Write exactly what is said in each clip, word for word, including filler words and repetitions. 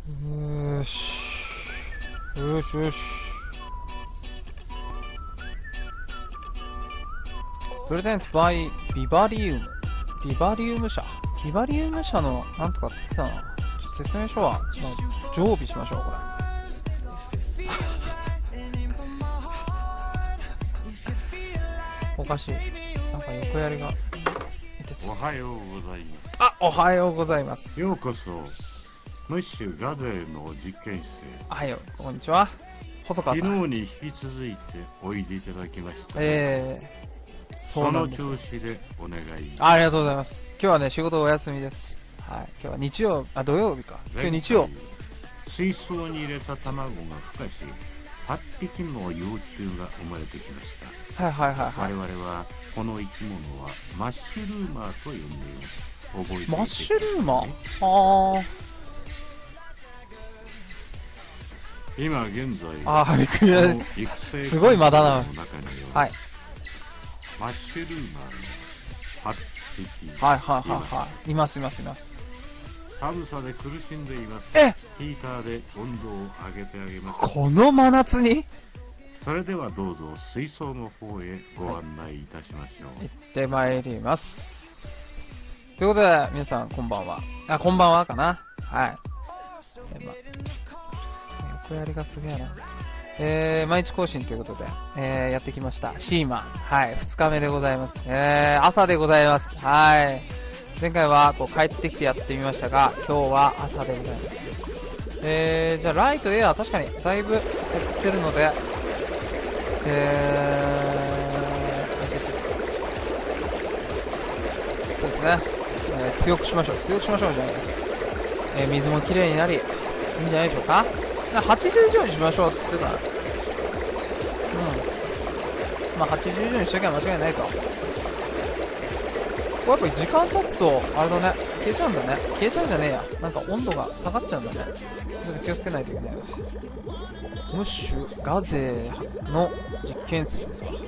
よーし。よしよし。プレゼントバイビバリウム。ビバリウム社。ビバリウム社のなんとかって言ってたな。ちょっと説明書は、まあ、常備しましょう、これ。おかしい。なんか横やりが。 おはようございます。 あ、おはようございます。 ようこそ、ムッシュガゼの実験室へ。 おはよう、こんにちは。細川さん。 昨日に引き続いておいでいただきました。 えー、そうなんです。 その調子でお願い。 あ、ありがとうございます。今日はね、仕事お休みです。はい。今日は日曜、あ、土曜日か。今日日曜。 水槽に入れた卵が孵化し、はっぴきの幼虫が生まれてきました。 はいはいはいはい。 我々はこの生き物はマッシュルーマーと呼んでいます。覚えていてくださいね。 マッシュルーマー。あー。今現在、 あー、びっくりした。すごい間だな。はい。 マッシュルーマーのはっぴき。 はいはいはいはい。いますいますいます。 寒さで苦しんでいます。 えヒーターで温度を上げてあげます。 この真夏に？ それではどうぞ水槽の方へご案内いたしましょう。 行ってまいります。ということで、皆さんこんばんは。あ、こんばんはかな。はい。えま、横やりがすげえな。えー、毎日更新ということで、えー、やってきました。シーマン。はい。二日目でございます。えー、朝でございます。はい。前回はこう帰ってきてやってみましたが、今日は朝でございます。えー、じゃあライトエア確かにだいぶ減ってるので、えー、そうですね、えー、強くしましょう。強くしましょうじゃないです。えー、水もきれいになり、いいんじゃないでしょうか。はちじゅう以上にしましょうって言ってた。うん。まあはちじゅう以上にしときゃ間違いないと。これやっぱり時間経つと、あれだね、消えちゃうんだね。消えちゃうんじゃねえや。なんか温度が下がっちゃうんだね。ちょっと気をつけないといけないわ。ムッシュガゼの実験室ですわ。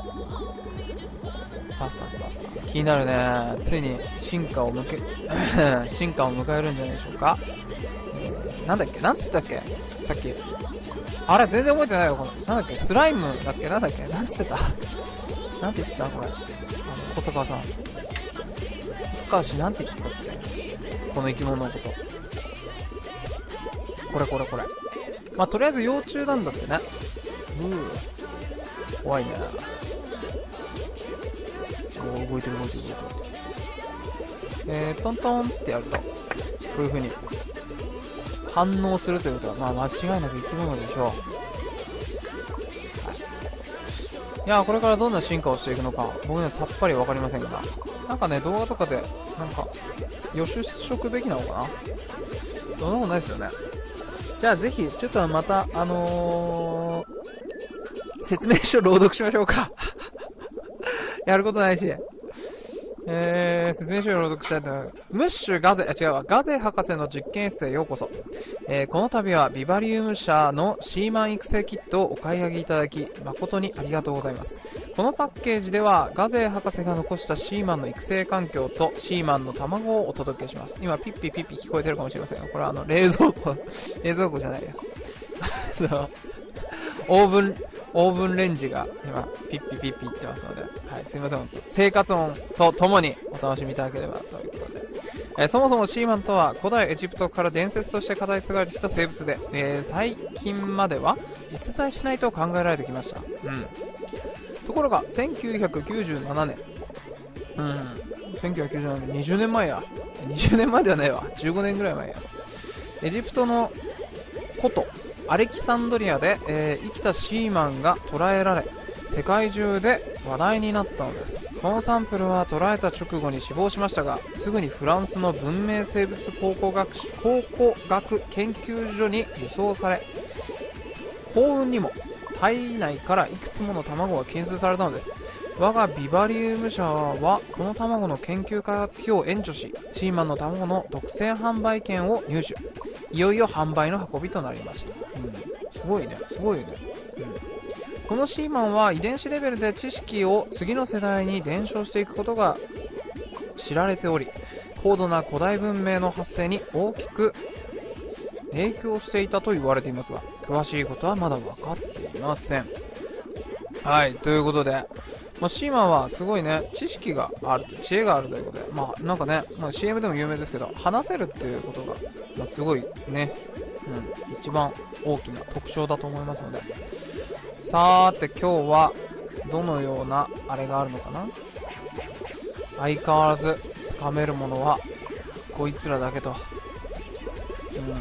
さあさあさあさあ。気になるね。ついに進化を向け、進化を迎えるんじゃないでしょうか。えー、なんだっけなんつったっけさっき。あれ全然覚えてないよ。このなんだっけスライムだっけなんだっけなんつってたなんて言ってたこれ。あの、細川さん。細川氏なんて言ってたっけこの生き物のこと。これこれこれ。まあ、とりあえず幼虫なんだってね。うー。怖いね。おー、動いてる動いてる動いてる。えー、トントンってやると、こういう風に反応するということは、まあ、間違いなく生き物でしょう。はい。いやー、これからどんな進化をしていくのか、僕にはさっぱりわかりませんが。なんかね、動画とかで、なんか、予習しとくべきなのかな。そんなことないですよね。じゃあぜひ、ちょっとまた、あのー、説明書朗読しましょうか。やることないし。えー、説明書を朗読したいと思います。ムッシュガゼ、あ、違うわ。ガゼ博士の実験室へようこそ。えー、この度はビバリウム社のシーマン育成キットをお買い上げいただき、誠にありがとうございます。このパッケージでは、ガゼ博士が残したシーマンの育成環境とシーマンの卵をお届けします。今、ピッピピッピ聞こえてるかもしれませんが、これはあの、冷蔵庫、冷蔵庫じゃないよ。オーブン、オーブンレンジが今、ピッピピッピ言ってますので、はい、すいません、本当生活音とともにお楽しみいただければということで。えー、そもそもシーマンとは古代エジプトから伝説として語り継がれてきた生物で、えー、最近までは実在しないと考えられてきました。うん。ところが、せんきゅうひゃくきゅうじゅうななねん。うん。せんきゅうひゃくきゅうじゅうななねん、にじゅうねんまえや。にじゅうねんまえではないわ。じゅうごねんぐらい前や。エジプトの古都、アレキサンドリアで、えー、生きたシーマンが捕らえられ、世界中で話題になったのです。このサンプルは捕らえた直後に死亡しましたが、すぐにフランスの文明生物考古学考古学研究所に輸送され、幸運にも体内からいくつもの卵が検出されたのです。我がビバリウム社はこの卵の研究開発費を援助し、シーマンの卵の独占販売権を入手。いよいよ販売の運びとなりました。うん、すごいね、すごいね。うん、このシーマンは遺伝子レベルで知識を次の世代に伝承していくことが知られており、高度な古代文明の発生に大きく影響していたと言われていますが、詳しいことはまだ分かっていません。はい、ということで、まあ、シーマンはすごいね、知識がある、知恵があるということで、まあなんかね、まあ、シーエム でも有名ですけど、話せるっていうことが、まあ、すごいね、うん、一番大きな特徴だと思いますので。さーて今日は、どのようなあれがあるのかな。相変わらず、つかめるものは、こいつらだけと。うん。うん。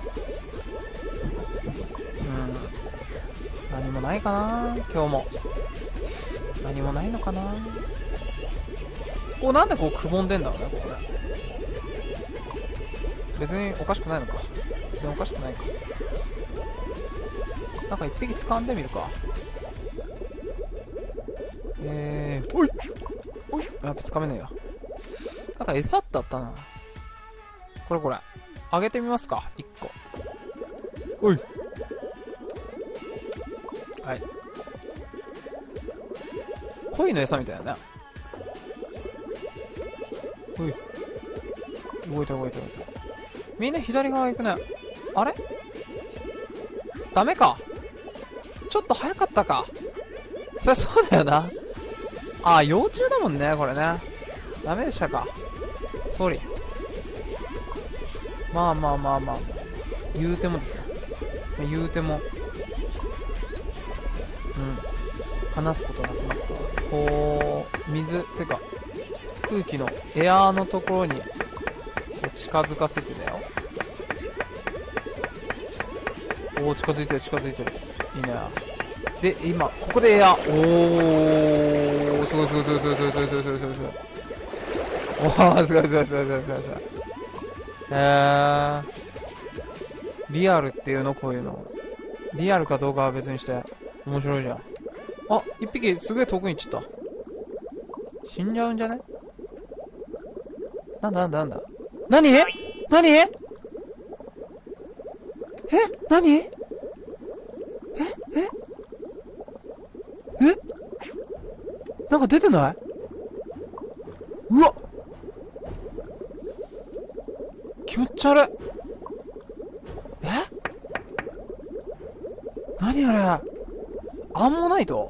何もないかな今日も。何もないのかな。こうなんでこうくぼんでんだろうね、ここね。別におかしくないのか。別におかしくないか。なんか一匹掴んでみるか。えー、おいおいやっぱ掴めねえよ。なんか餌ってあったな。これこれ。あげてみますか、一個。おい。はい。鯉の餌みたいだね。おい。動いた動いた動いた。みんな左側行くね。あれダメか。ちょっと早かったか。そりゃそうだよな。ああ、幼虫だもんね、これね。ダメでしたか。ソーリー。まあまあまあまあ。言うてもですよ。言うても。うん。話すことなくなった。こう、水、てか、空気のエアーのところに、近づかせてだよ。おー、近づいてる、近づいてる。いいね。で、今、ここでエアー。おー、すごいすごいすごいすごいすごいすごいすごいすごいすごいすごい。おー、すごいすごいすごいすごいすごいすごい。へー。リアルっていうのこういうの。リアルかどうかは別にして。面白いじゃん。あ、一匹すげえ遠くに行っちゃった。死んじゃうんじゃね？なんだなんだなんだ。何？何？え？何？え？え？え？なんか出てない？うわ！気持ち悪い。え？何あれ？アンモナイト？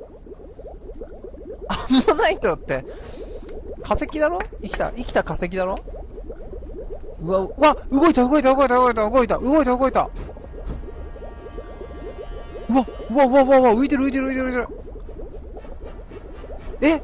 アンモナイトって、化石だろ？生きた、生きた化石だろ？うわ、うわ、動いた動いた動いた動いた動いた動いた動いた。うわ、うわ、うわ、うわ、うわ、浮いてる浮いてる浮いてる浮いてる。え？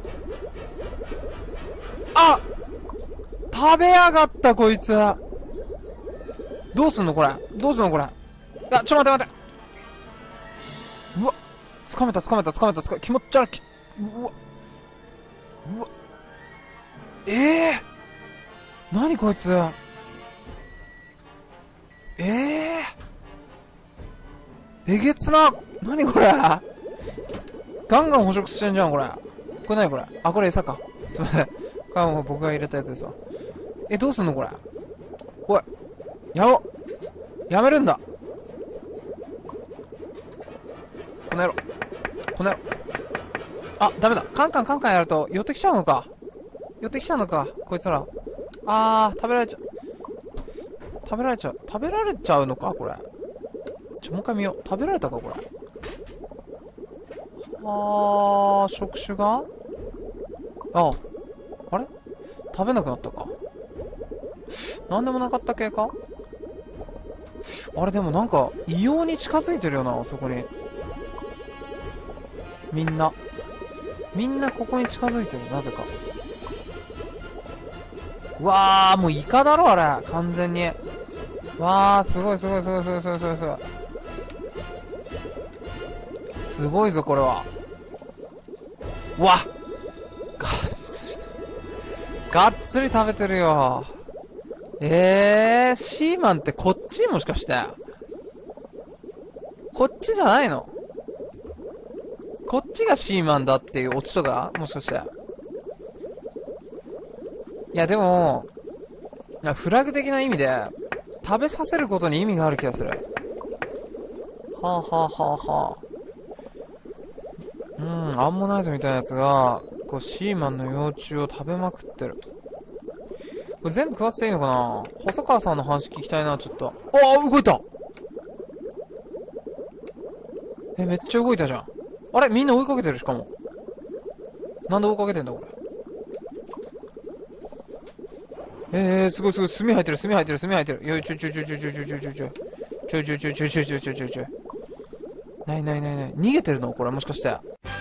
あ！食べやがった、こいつ。どうすんのこれ。どうすんのこれ。あ、ちょ、待って待って。うわ、掴めた掴めた掴めた掴めた。気持ち悪い。きうわ。うわ。ええー。なにこいつ。ええー。えげつな。なにこれ。ガンガン捕食してんじゃん、これ。これなにこれ。あ、これ餌か。すいません。これはもう僕が入れたやつですわ。え、どうすんのこれ。おい。やろ。やめるんだ。この野郎。この野郎。あ、ダメだ。カンカンカンカンやると寄ってきちゃうのか。寄ってきちゃうのか。こいつら。あー、食べられちゃう。食べられちゃう。食べられちゃうのかこれ。ちょ、もう一回見よう。食べられたかこれ。あー、触手があ、あれ食べなくなったか。なんでもなかった系か。あれでもなんか、異様に近づいてるよな、そこに。みんな。みんなここに近づいてる、なぜか。うわー、もうイカだろ、あれ。完全に。わー、すごいすごいすごいすごいすごいすごいすごい。すごいぞ、これは。うわがっつり。がっつり食べてるよ。えー、シーマンってこっちもしかして。こっちじゃないの？こっちがシーマンだっていうオチとかもしかして。いやでも、いやフラグ的な意味で、食べさせることに意味がある気がする。はあはあはあはあ。うん、アンモナイトみたいなやつが、こうシーマンの幼虫を食べまくってる。 これ全部食わせていいのかな？細川さんの話聞きたいな、ちょっと。ああ、動いた！え、めっちゃ動いたじゃん。あれみんな追いかけてる、しかも。なんで追いかけてんだ、これ。えー、すごいすごい、炭入ってる、炭入ってる、炭入ってる。よい、ちょいちょいちょいちょいちょいちょいちょいちょいちょい。ちょいちょいちょいちょいちょいちょいちょいちょいちょい。ないないないない。逃げてるのこれ、もしかして。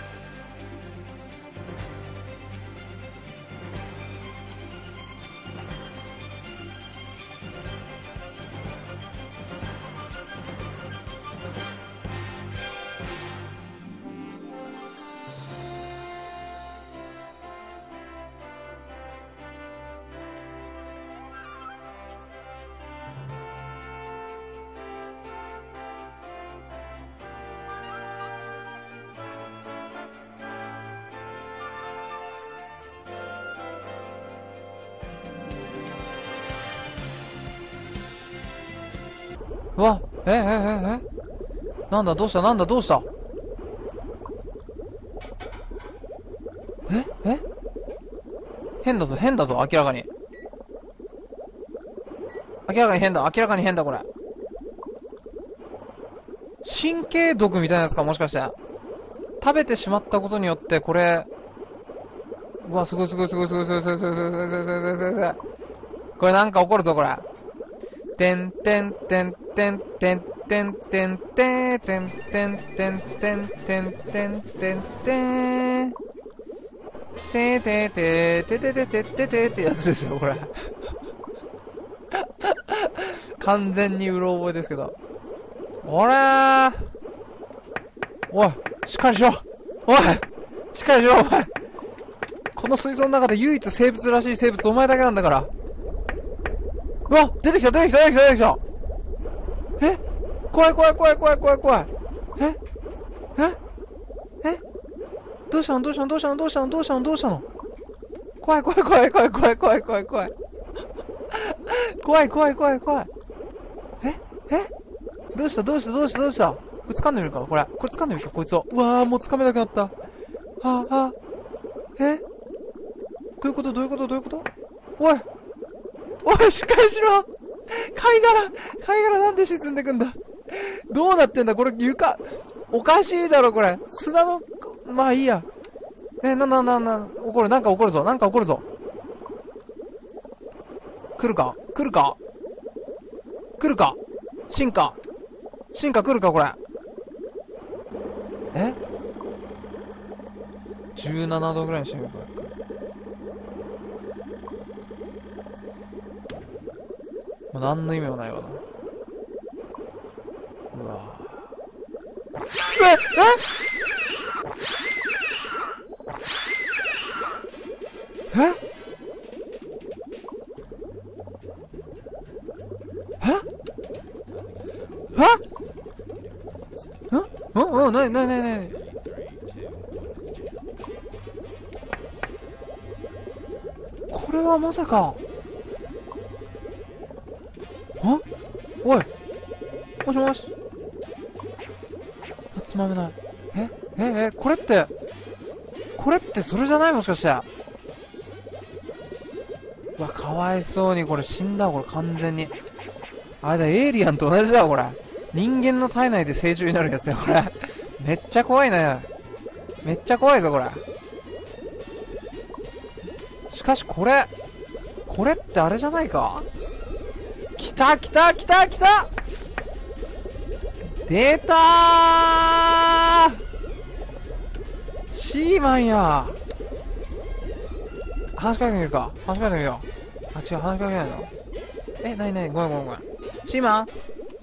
うわ、え、え、え、え、なんだ、どうした、なんだ、どうした。え、え変だぞ、変だぞ、明らかに。明らかに変だ、明らかに変だ、これ。神経毒みたいなやつか、もしかして。食べてしまったことによって、これ、うわ、すごいすごいすごいすごいすごいすごいすごいすごいすごいすごいすごいすごい。これなんか起こるぞ、これ。てんてんてんてんてんてんてんてんてんてんてんてんてんてんてんてんてててててててててってやつですよ、これ。完全にうろ覚えですけど。おらーおい、しっかりしろおいしっかりしろお前この水槽の中で唯一生物らしい生物お前だけなんだから。うわ出てきた出てきた出てきた出てきたえ怖い怖い怖い怖い怖い怖いえええどうしたのどうしたのどうしたのどうしたのどうしたのどうしたの怖い怖い怖い怖い怖い怖い怖い怖い怖い怖い怖い怖いええどうしたどうしたどうしたどうしたこれ掴んでみるかこれ。これ掴んでみるかこいつを。うわーもう掴めなくなった。はあ、はあ、えどういうことどういうことどういうことおいおい、しっかりしろ貝殻貝殻なんで沈んでくんだどうなってんだこれ床、おかしいだろこれ。砂の、まあいいや。え、な、な、な、な、起こる、なんか起こるぞ、なんか起こるぞ。来るか来るか来るか進化進化来るかこれ。え ?じゅうなな 度ぐらいにしてみるか。もう何の意味もないわな。うわぁ。えええええんんんなになになになにこれはまさか。あおいもしもしあ、つまめない。えええこれって、これってそれじゃないもしかして。うわ、かわいそうに、これ死んだわ、これ完全に。あれだ、エイリアンと同じだわ、これ。人間の体内で成虫になるやつだよ、これ。めっちゃ怖いね。めっちゃ怖いぞ、これ。しかし、これ、これってあれじゃないか？来た来た来た来た出たーシーマンや話しかけてみるか話しかけてみよう。あ、違う、話しかけないの。え、なになにごめんごめんごめん。シーマン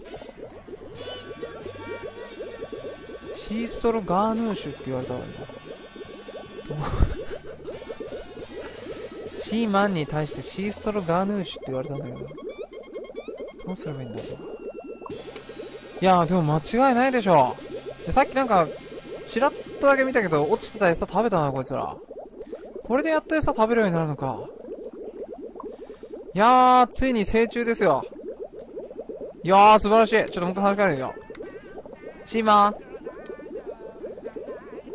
シーストロガーヌーシュって言われたわよ。シーマンに対してシーストロガーヌーシュって言われたんだけど。どうすればいいんだろう。いやー、でも間違いないでしょ。で、さっきなんか、チラッとだけ見たけど、落ちてた餌食べたな、こいつら。これでやっと餌食べるようになるのか。いやー、ついに成虫ですよ。いやー、素晴らしい。ちょっともう一回話しかけるよ。シーマン。こ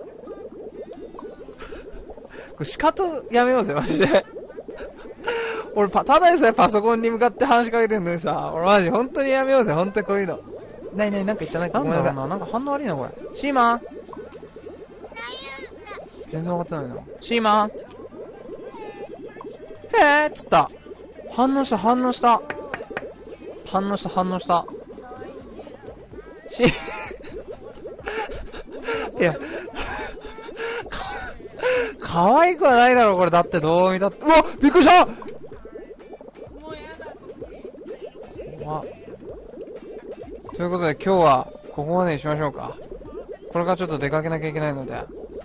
れ、シカトやめようぜ、マジで。 俺パ、ただでさえパソコンに向かって話しかけてんのにさ、俺マジ本当にやめようぜ、本当にこういうの。なになになんか言ったなんかごめんなさい。なんか反応悪いな、これ。シーマン全然わかってないな。シーマンへーっつった。反応した、反応した。反応した、反応した。し、いや、か、可愛くはないだろ、これ。だってどう見たって。うわびっくりしたもうやだ。怖っ。ということで今日はここまでにしましょうか。これからちょっと出かけなきゃいけないので。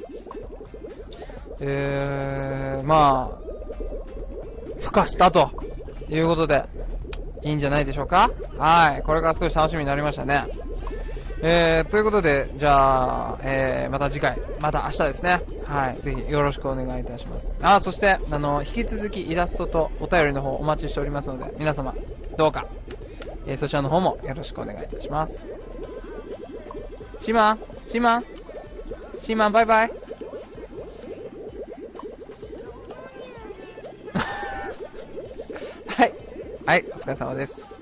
えー、まあ、孵化したということで、いいんじゃないでしょうか。はい。これから少し楽しみになりましたね。えー、ということで、じゃあ、えー、また次回、また明日ですね。はい。ぜひよろしくお願いいたします。あ、そして、あの、引き続きイラストとお便りの方お待ちしておりますので、皆様、どうか、えー、そちらの方もよろしくお願いいたします。シーマンシーマンシーマンバイバイはい。はい、お疲れ様です。